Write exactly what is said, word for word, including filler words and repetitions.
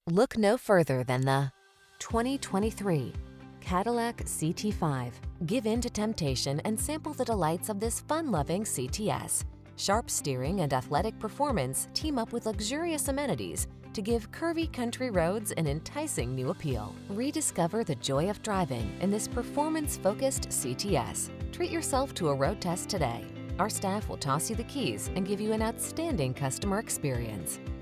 Look no further than the twenty twenty-three Cadillac C T five. Give in to temptation and sample the delights of this fun-loving C T S. Sharp steering and athletic performance team up with luxurious amenities to give curvy country roads an enticing new appeal. Rediscover the joy of driving in this performance-focused C T S. Treat yourself to a road test today. Our staff will toss you the keys and give you an outstanding customer experience.